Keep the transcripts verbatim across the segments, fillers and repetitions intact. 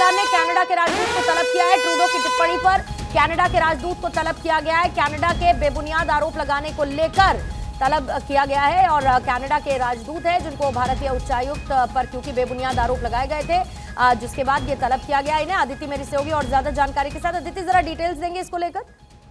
सरकार ने कनाडा के राजदूत को तलब किया है। ट्रूडो की टिप्पणी पर कनाडा के राजदूत को तलब किया गया है। कनाडा के बेबुनियाद आरोप लगाने को लेकर तलब किया गया है और कनाडा के राजदूत हैं जिनको भारतीय उच्चायुक्त पर क्योंकि बेबुनियाद आरोप लगाए गए थे, जिसके बाद ये तलब किया गया इन्हें। अदिति मेरी से होगी और ज्यादा जानकारी के साथ। अदिति, जरा डिटेल्स देंगे इसको लेकर।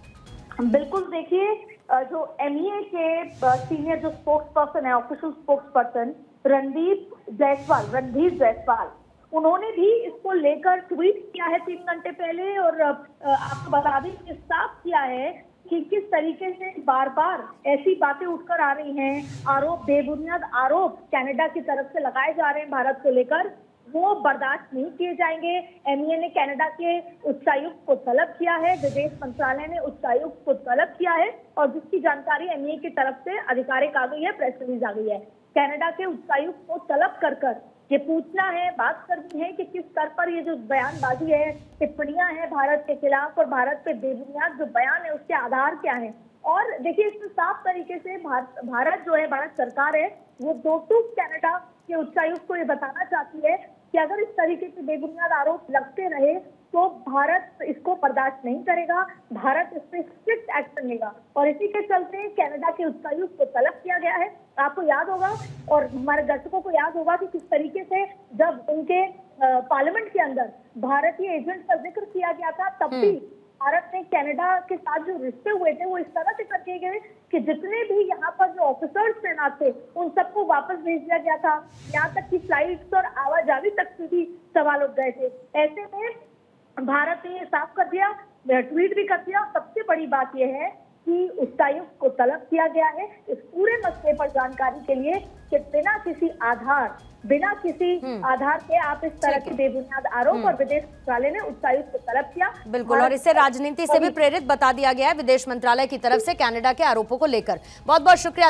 बिल्कुल, देखिए, जो एमईए के सीनियर जो स्पोक्स पर्सन है, official spokesperson Randeep Jaiswal Randhir Jaiswal, उन्होंने भी इसको लेकर ट्वीट किया है तीन घंटे पहले और आपको बता दें कि साफ किया है कि किस तरीके से बार बार ऐसी बातें उठकर आ रही हैं, आरोप, बेबुनियाद आरोप कनाडा की तरफ से लगाए जा रहे हैं भारत को लेकर, वो बर्दाश्त नहीं किए जाएंगे। एमईए ने कनाडा के उच्चायुक्त को तलब किया है, विदेश मंत्रालय ने उच्चायुक्त को तलब किया है और जिसकी जानकारी एमईए की तरफ से आधिकारिक आ गई है, प्रेस रिलीज आ गई है। कनाडा के उच्चायुक्त को तलब कर कर ये पूछना है, बात करनी है कि किस स्तर पर ये जो बयानबाजी है, टिप्पणियां हैं भारत के खिलाफ और भारत पे बेबुनियाद जो बयान है उसके आधार क्या है। और देखिए, इसमें साफ तरीके से भारत भारत जो है, भारत सरकार है, वो दो टूक कनाडा के उच्चायुक्त को ये बताना चाहती है कि अगर इस तरीके के बेबुनियाद आरोप लगते रहे तो भारत इसको बर्दाश्त नहीं करेगा, भारत इस पर स्ट्रिक्ट एक्शन लेगा। और इसी के चलते कनाडा के उच्चायुक्त को तलब किया गया है। आपको याद होगा और हमारे दर्शकों को याद होगा कि किस तरीके से जब उनके पार्लियामेंट के अंदर भारतीय एजेंट का जिक्र किया गया था, तब भी भारत ने कनाडा के साथ जो रिश्ते हुए थे वो इस तरह से कर दिए गए कि जितने भी यहाँ पर जो ऑफिसर्स तैनात थे उन सबको वापस भेज दिया गया था। यहाँ तक कि फ्लाइट्स और आवाजाही तक भी सवाल उठ गए थे। ऐसे में भारत ने ये साफ कर दिया, ट्वीट भी कर दिया। सबसे बड़ी बात यह है कि उच्चायुक्त को तलब किया गया है इस पूरे मसले पर जानकारी के लिए कि बिना किसी आधार बिना किसी आधार के आप इस तरह के बेबुनियाद आरोप, और विदेश मंत्रालय ने उच्चायुक्त को तलब किया। बिल्कुल, और इसे राजनीति से भी प्रेरित बता दिया गया है विदेश मंत्रालय की तरफ से कनाडा के आरोपों को लेकर। बहुत बहुत शुक्रिया।